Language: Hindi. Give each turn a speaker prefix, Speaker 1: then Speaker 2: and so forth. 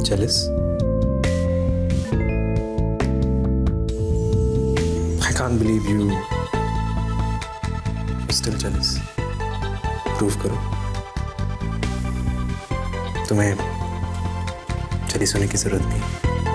Speaker 1: Jealous? I can't believe you're still jealous. Prove करो. तुम्हें jealous होने की जरूरत नहीं.